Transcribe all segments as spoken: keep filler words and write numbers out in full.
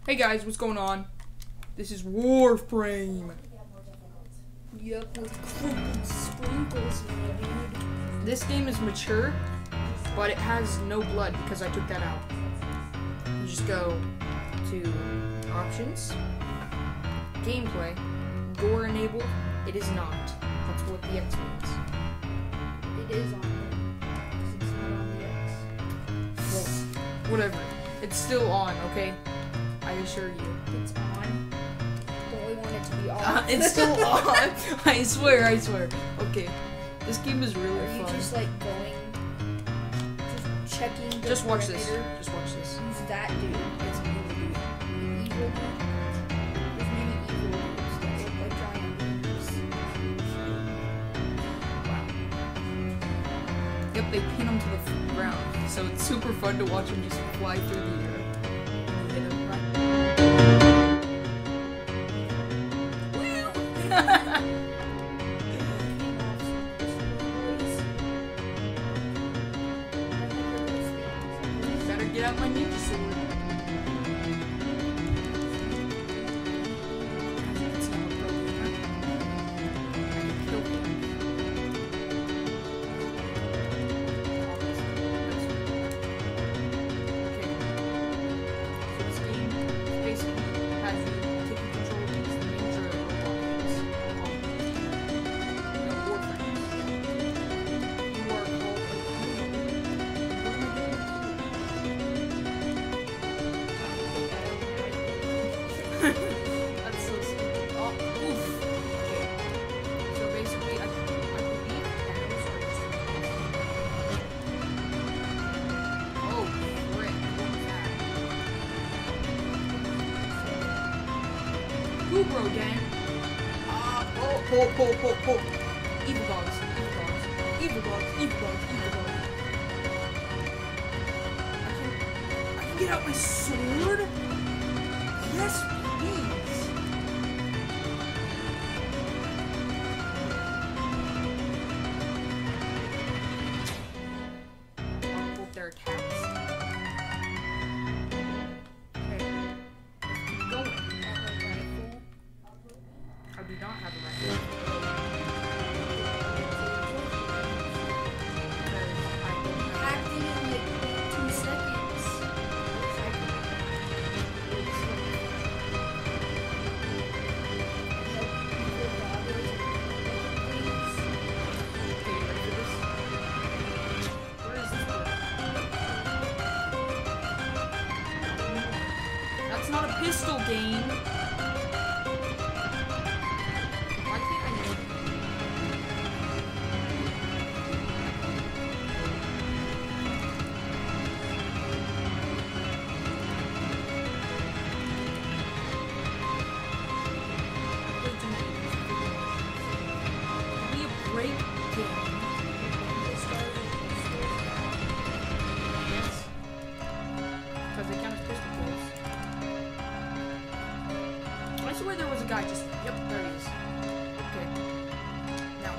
Hey guys, what's going on? This is Warframe. Yep, with crooked sprinkles, dude. This game is mature, but it has no blood because I took that out. You just go to options, gameplay, gore enabled. It is not. That's what the X means. It is on there. 'Cause it's not on the X. Well, whatever. It's still on, okay? I assure you. It's on. Don't we want it to be off? Uh, it's still on. I swear, I swear. Okay. This game is really Are you fun. just like going, just checking the Just watch this. perimeter? Just watch this. Who's that dude? It's evil dude. The evil dude. There's many evil dudes that look like giant dudes. Wow. Yep, they pin them to the ground, so it's super fun to watch them just fly through the air. Hit 'em right. Better get out my ninja sword. It's not appropriate, huh? Kill him. That's so stupid. Oh, oof. Okay. So basically, I, I believe panels are just. Oh, frick. What was that? Kubro gang. Ah, oh, oh, oh, oh, oh. Evil dogs, evil dogs, evil dogs, evil dogs, evil dogs. I can, I can get out my sword? Yes, please. I'll hope their attacks. Okay. Let's keep going. I do not have a rifle. Because I don't have Acting in like two seconds. Okay, you ready for this? Where is this bird? That's not a pistol game. Why can't I know? Give me a break game. Yes. Because they count as pistol kills. I swear there was a guy just. Yep, there he is. Okay. Now.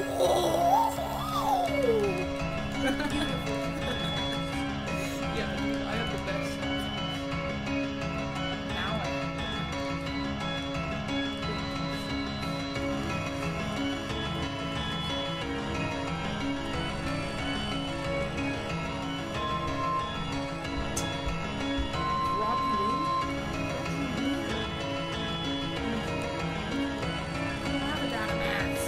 Yeah, I have the best. Now I Rob Blue? I don't have a data max.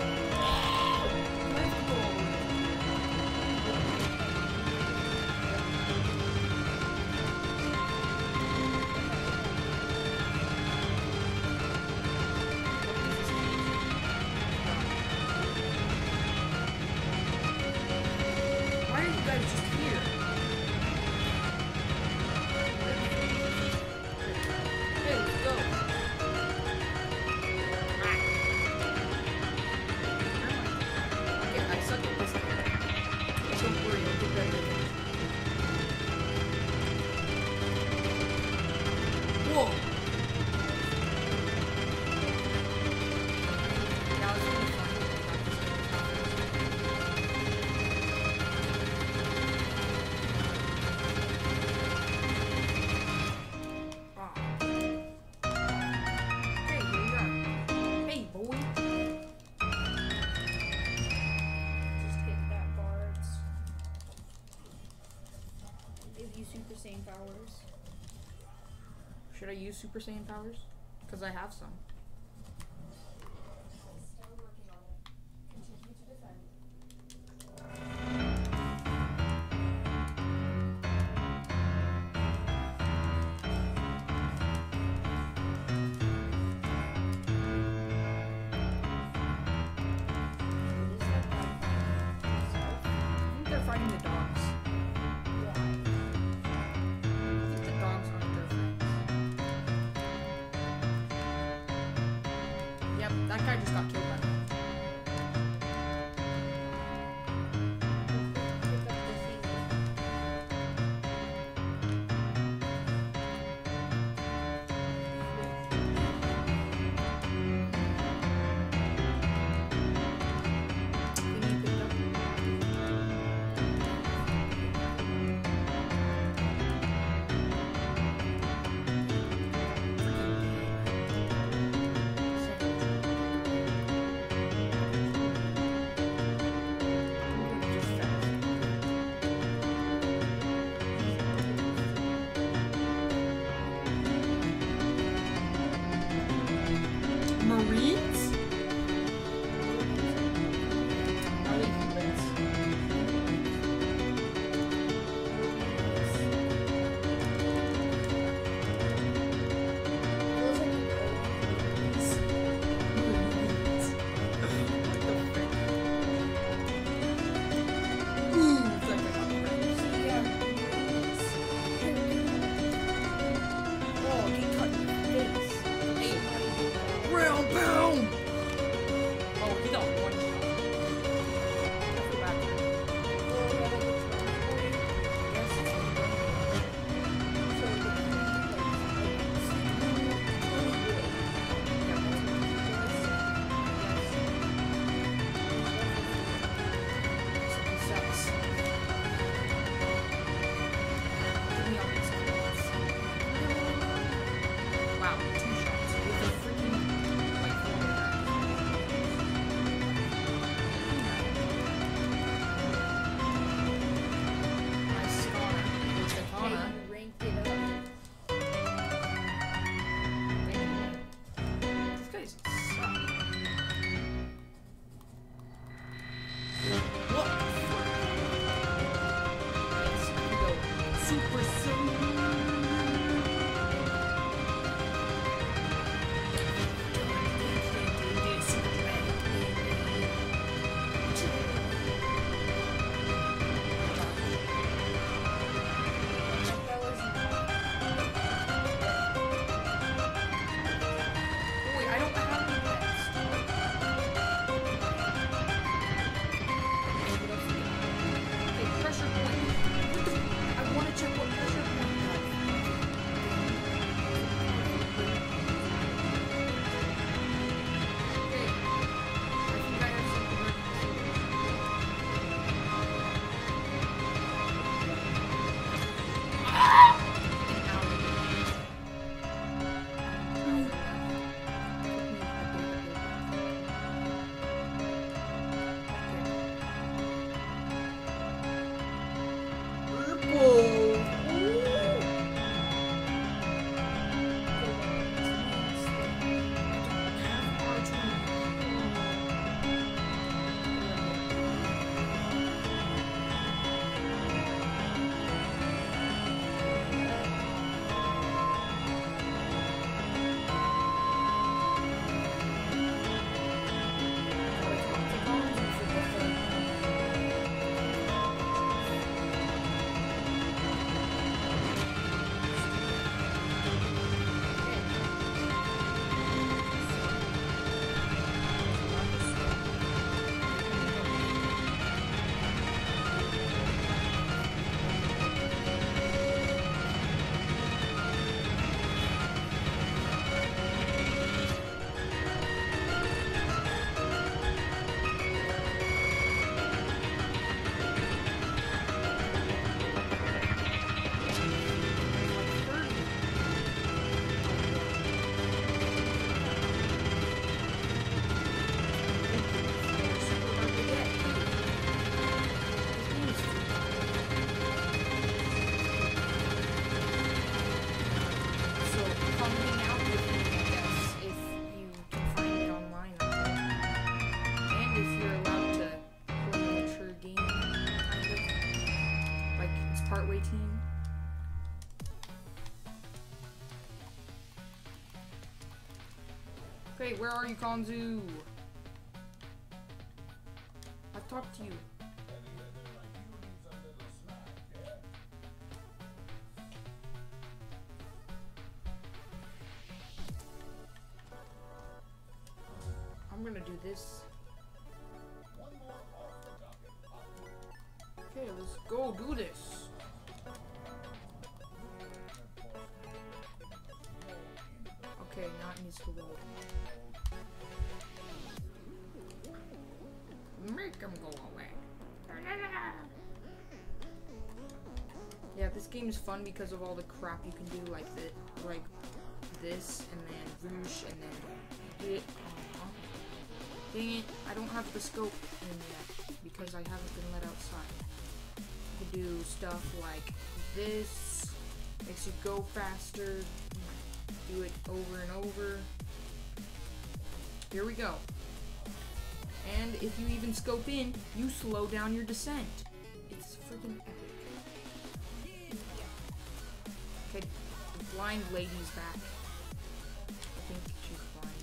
I have to go all the way. Why are you guys just here? Hey, let's go. Okay, I suck at this game. Don't worry, I'll get better. Whoa! Now it's really fun. Ah. powers. Should I use Super Saiyan powers? Because I have some. Still working on it. Continue to defend. What is that guy fighting himself? I think they're fighting the dogs. Why? I think the dogs aren't their friends. Yep, that guy just got killed by them. Pick up the thing. Thingy picked up. Freaking game. team. Okay, where are you, Konzu? I've talked to you. I'm gonna do this. Okay, let's go do this. Okay, now it needs to load. Make him go away. Yeah, this game is fun because of all the crap you can do, like the, like this, and then whoosh, and then hit. Aww. Dang it! I don't have the scope in yet because I haven't been let outside. You can do stuff like this, makes you go faster. Do it over and over. Here we go. And if you even scope in, you slow down your descent. It's freaking epic. Okay, the blind lady's back. I think she's blind.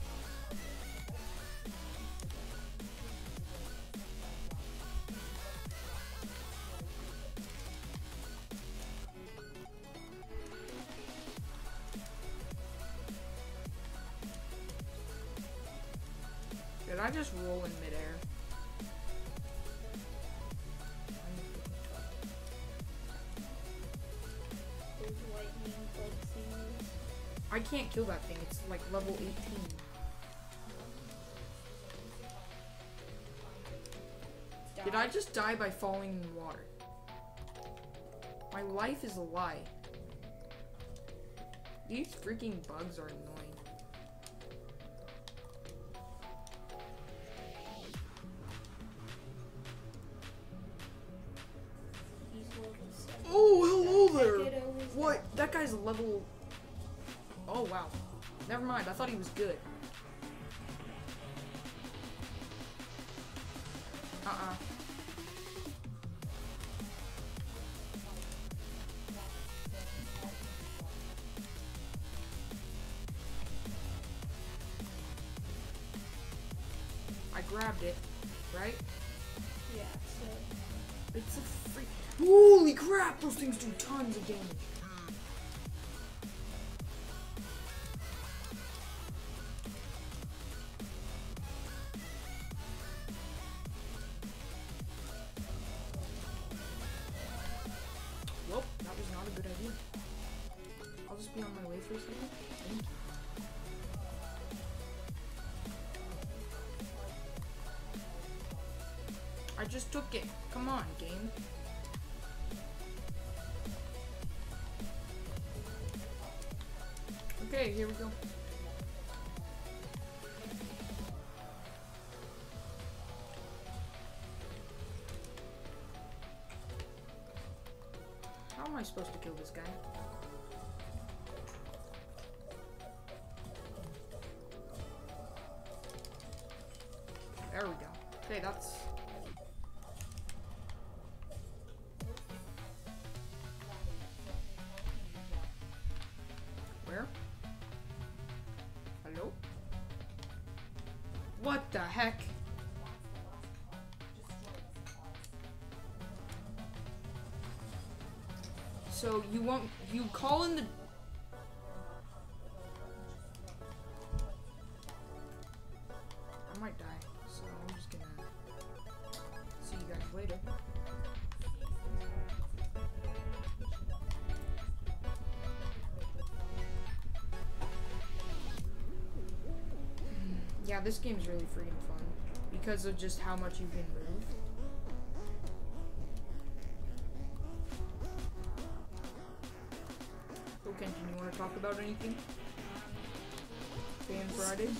Did I just roll in midair? There's lightning bugs. I can't kill that thing. It's like level eighteen. Did I just die by falling in the water? My life is a lie. These freaking bugs are annoying. Oh, hello there! What? That guy's level... Oh, wow. Never mind. I thought he was good. Uh-uh. I grabbed it, right? Yeah, so... It's a freak... Holy crap! Those things do tons of damage. Well, that was not a good idea. I'll just be on my way for a second. Thank you. I just took it. Come on, game. Okay, here we go. How am I supposed to kill this guy? There we go. Okay, that's... Where? Hello? What the heck? So you won't, you call in the... I might die, so I'm just gonna see you guys later. Yeah, this game's really freaking fun because of just how much you can move. So, Kenton, you want to talk about anything? Fan Fridays?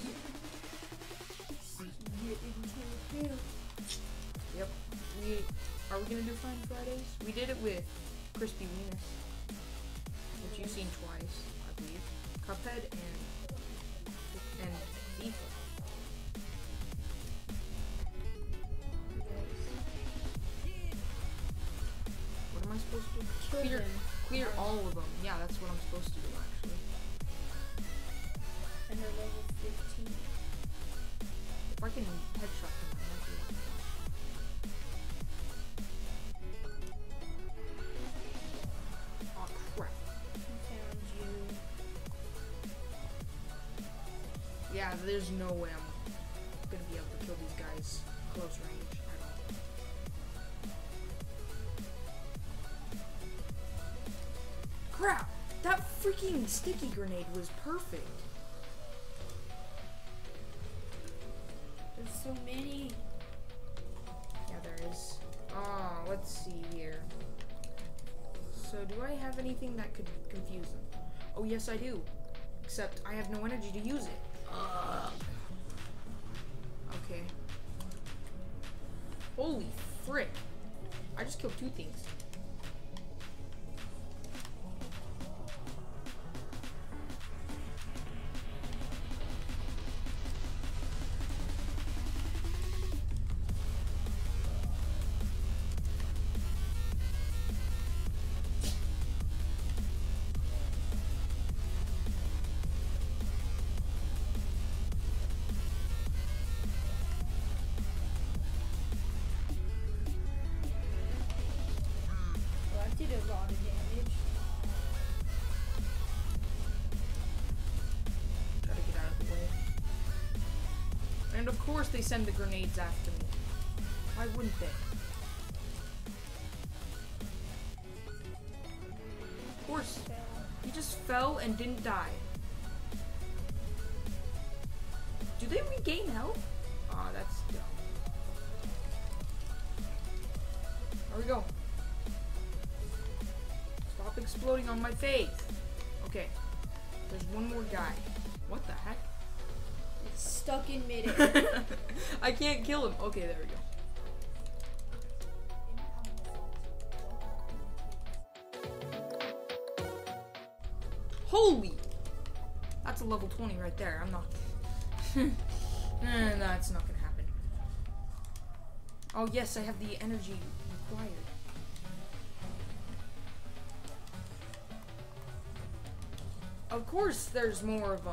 Yep. We are we gonna do Fan Fridays? We did it with Crispy Venus, which you've seen twice, I believe. Cuphead and and FIFA. What am I supposed to do? Kill Clear, them. clear all of them. Yeah, that's what I'm supposed to do, actually. And they're level fifteen. If I can headshot them, I might be able to. Oh, crap. Found you. Yeah, there's no way I'm gonna be able to kill these guys close range at all. Crap! That freaking sticky grenade was perfect. There's so many. Yeah, there is. Oh, let's see here. So, do I have anything that could confuse them? Oh, yes, I do. Except I have no energy to use it. Ugh. Okay. Holy frick. I just killed two things. Well, that did a lot of damage. Gotta get out of the way. And of course they send the grenades after me. Why wouldn't they? Of course. Fell. He just fell and didn't die. Do they regain health? Aw, that's dumb. There we go. Stop exploding on my face. Okay. There's one more guy. What the heck? It's stuck in midair. I can't kill him. Okay, there we go. Holy! That's a level twenty right there. I'm not. Eh, that's not gonna happen. Oh, yes, I have the energy required. Of course, there's more of them.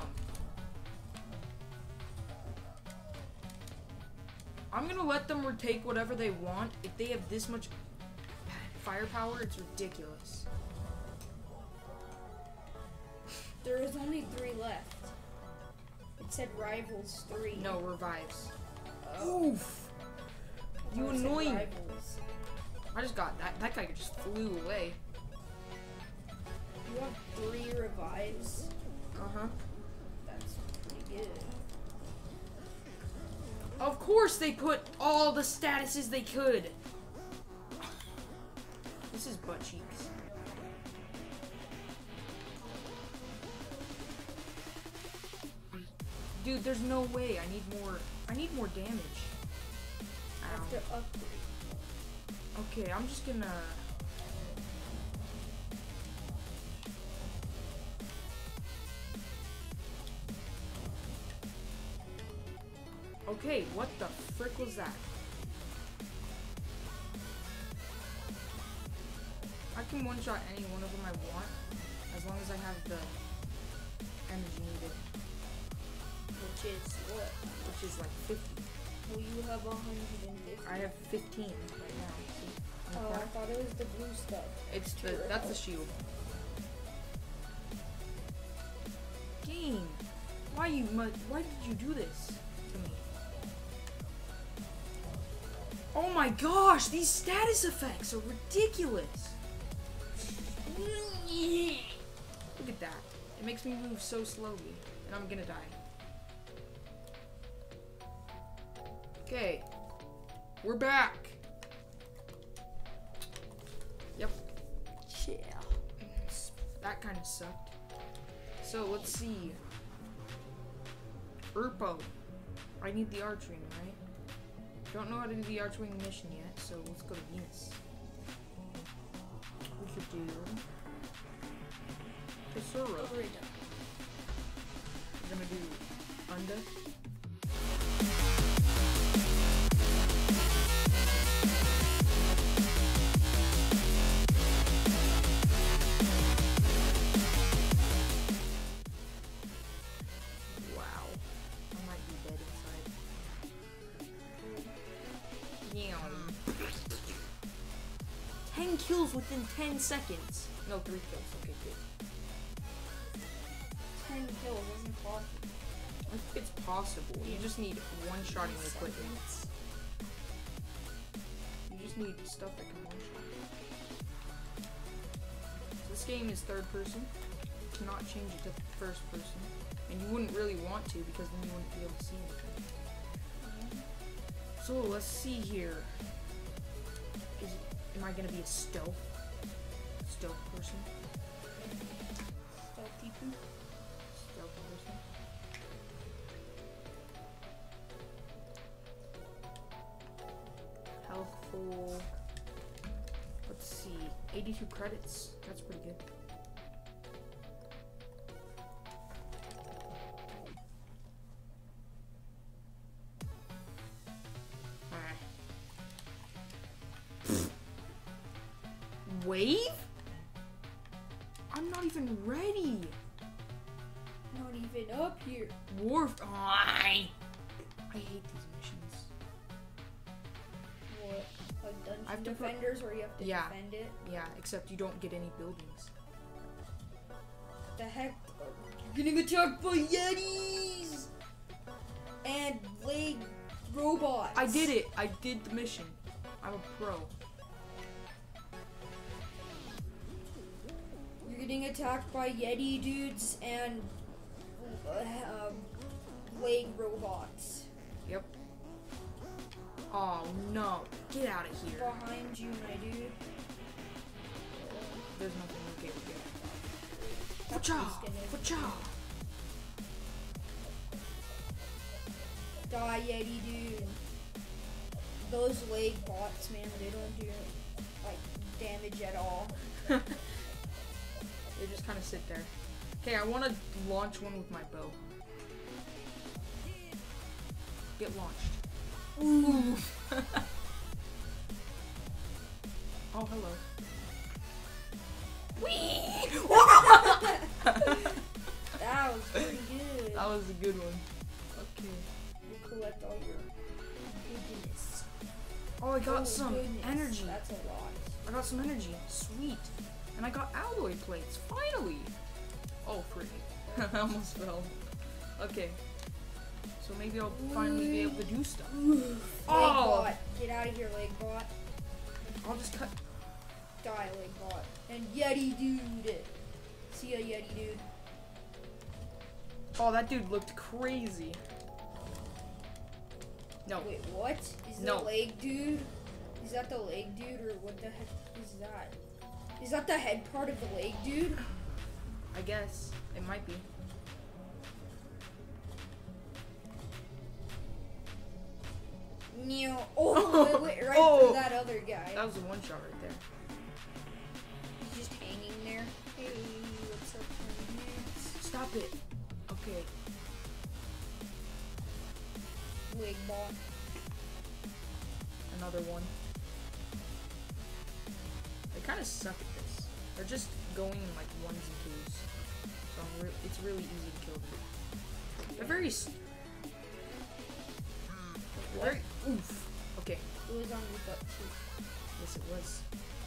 I'm gonna let them retake whatever they want. If they have this much firepower, it's ridiculous. There was only three left. It said rivals three. No, revives. Oh. Oof! You Oh, it said annoying. Rivals. I just got that. That guy just flew away. You have three revives. Uh huh. That's pretty good. Of course they put all the statuses they could. This is butt cheeks. Dude, there's no way. I need more. I need more damage. Ow. After upgrade. Okay, I'm just gonna. Okay, what the frick was that? I can one-shot any one of them I want, as long as I have the energy needed, Which is what? which is like fifty. Well, you have one hundred fifty. I have fifteen right now. See? In the Oh, I corner? thought it was the blue stuff. It's the that's the shield. Game, why you mu- why did you do this to me? Oh my gosh, these status effects are ridiculous. Look at that. It makes me move so slowly, and I'm gonna die. Okay, we're back. Yep. Yeah. That kind of sucked. So let's see. Urpo. I need the Archwing, right? Don't know how to do the Archwing mission yet, so let's go to Venus. We could do Tesoro. Already done. We're gonna do Unda. ten kills within ten seconds. No, three kills. Okay, good. ten kills isn't possible. I think it's possible. You just need one-shotting equipment. You just need stuff that can one-shot. So this game is third person. You cannot change it to first person. And you wouldn't really want to because then you wouldn't be able to see anything. So let's see here. Is it, am I gonna be a stealth? Stealth person? Stealth people. Stealth person? Healthful. Let's see. eighty-two credits. That's pretty good. Wave? I'm not even ready. Not even up here. Warf. Oh, I, I hate these missions. What? Like dungeon I have to put- defenders where you have to Yeah. defend it? Yeah, except you don't get any buildings. The heck? You're getting attacked by Yetis! And leg robots. I did it. I did the mission. I'm a pro. You're getting attacked by Yeti dudes and uh, um, leg robots. Yep. Oh no. Get out of here. Behind you, my dude. There's nothing. Okay, we get it. That's Fa-cha! just gonna- Fa-cha! Die, Yeti dude. Those leg bots, man, they don't do like damage at all. They just kind of sit there. Okay, I want to launch one with my bow. Get launched. Ooh. Oh, hello. Whee! That was pretty good. That was a good one. Okay. You collect all your goodness. Oh, I got Oh, some goodness, energy. That's a lot. I got some energy. Sweet. And I got alloy plates. Finally. Oh, freak. I almost fell. Okay. So maybe I'll finally be able to do stuff. Leg Oh! bot. Get out of here, leg bot. I'll just cut. Die, leg bot. And Yeti dude. See ya, Yeti dude. Oh, that dude looked crazy. No. Wait, what? Is No. the leg dude? Is that the leg dude or what the heck is that? Is that the head part of the leg dude? I guess. It might be. No. Oh, it went right Oh. through that other guy. That was a one shot right there. He's just hanging there. Hey, what's up, man? Stop it. Okay. Leg bot. Another one. They kind of suck at this. They're just going in like ones and twos. So I'm re it's really easy to kill them. They're very. s- They're very. Oof. Okay. It was on your butt too. Yes, it was.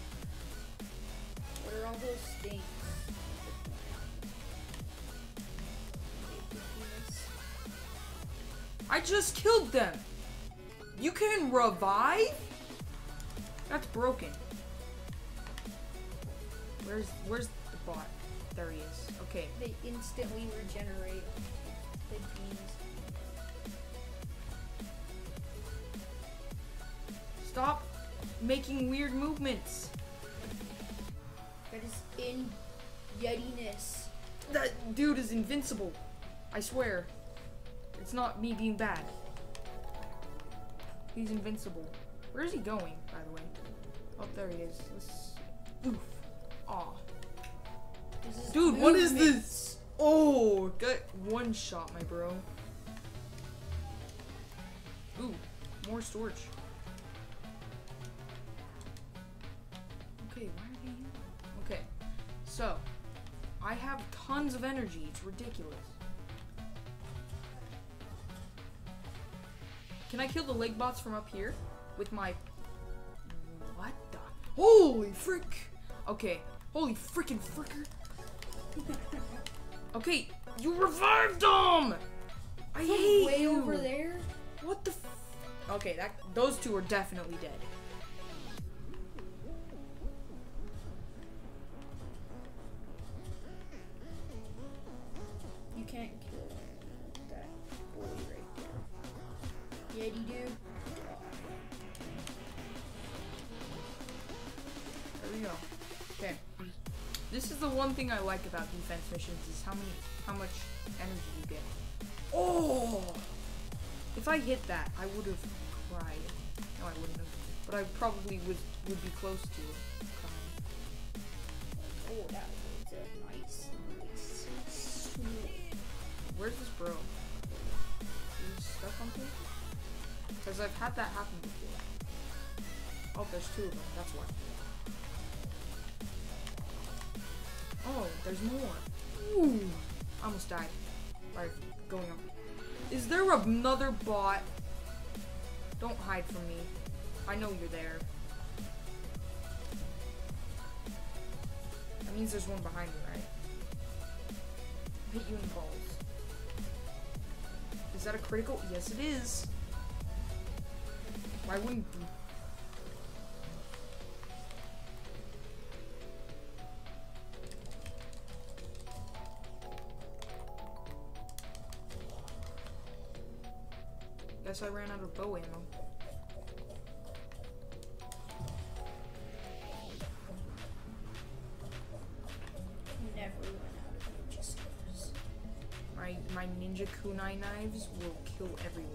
What are all those things? I just killed them. You can revive? That's broken. Where's Where's the bot? There he is. Okay. They instantly regenerate the beans. Stop making weird movements. That is in Yetiness. That dude is invincible. I swear. It's not me being bad. He's invincible. Where is he going, by the way? Oh, there he is. Let's... Oof. Aw. This is Dude, what is movement. this? Oh, got one shot, my bro. Ooh, more storage. Okay, why are they here? Okay, so I have tons of energy. It's ridiculous. Can I kill the leg bots from up here with my Holy frick! Okay, holy frickin' fricker. Okay, you revived him! I hate Way you! over there. What the f- Okay, that those two are definitely dead. You can't kill that boy right there. Yeti dude. There we go. Okay. This is the one thing I like about defense missions is how many how much energy you get. Oh! If I hit that, I would have cried. No, I wouldn't have. But I probably would would be close to crying. Oh, that was a nice, nice sword. Where's this bro? He's stuck on me? Because I've had that happen before. Oh, there's two of them. That's why. Oh, there's more. Ooh. I almost died. By going up. Is there another bot? Don't hide from me. I know you're there. That means there's one behind me, right? Hit you in the balls. Is that a critical? Yes, it is. Why wouldn't you? Guess I ran out of bow ammo. Never run out of ninja stars. My my ninja kunai knives will kill everyone.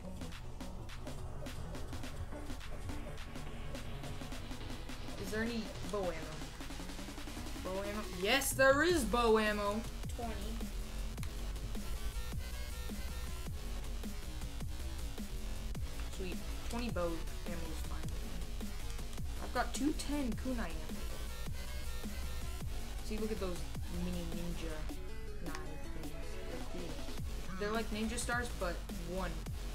Is there any bow ammo? Bow ammo? Yes, there is bow ammo. twenty. Sweet. twenty bow ammo is fine with me. I've got two ten kunai ammo. See, look at those mini ninja knife things. They're cool. They're like ninja stars, but one.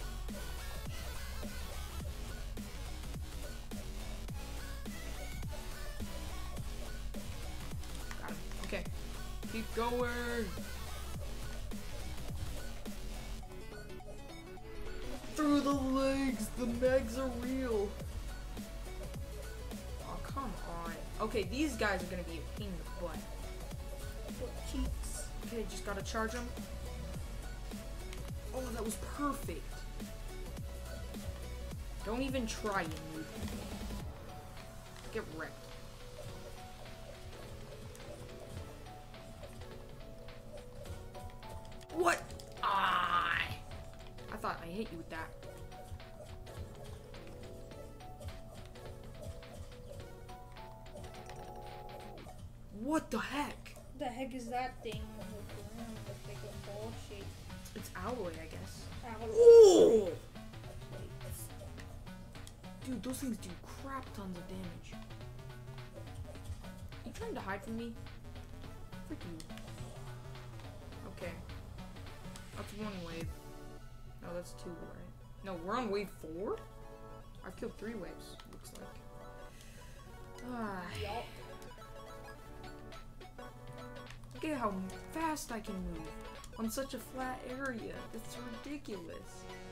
Got him. Okay. Keep going. Through the legs, the megs are real. Oh, come on. Okay, these guys are gonna be a pain in the butt. What cheeks? Okay, just gotta charge them. Oh, that was perfect. Don't even try, you noob. Get wrecked. What? Ah! I thought I hit you with that. What the heck? The heck is that thing on the ground? Looks like a ball shape. It's alloy, I guess. Ow. Oh! Dude, those things do crap tons of damage. You trying to hide from me? Frick you. Okay. That's one wave. No, that's two, right? No, we're on wave four? I've killed three waves, looks like. Ah. Yup. Look at how fast I can move on such a flat area. That's ridiculous.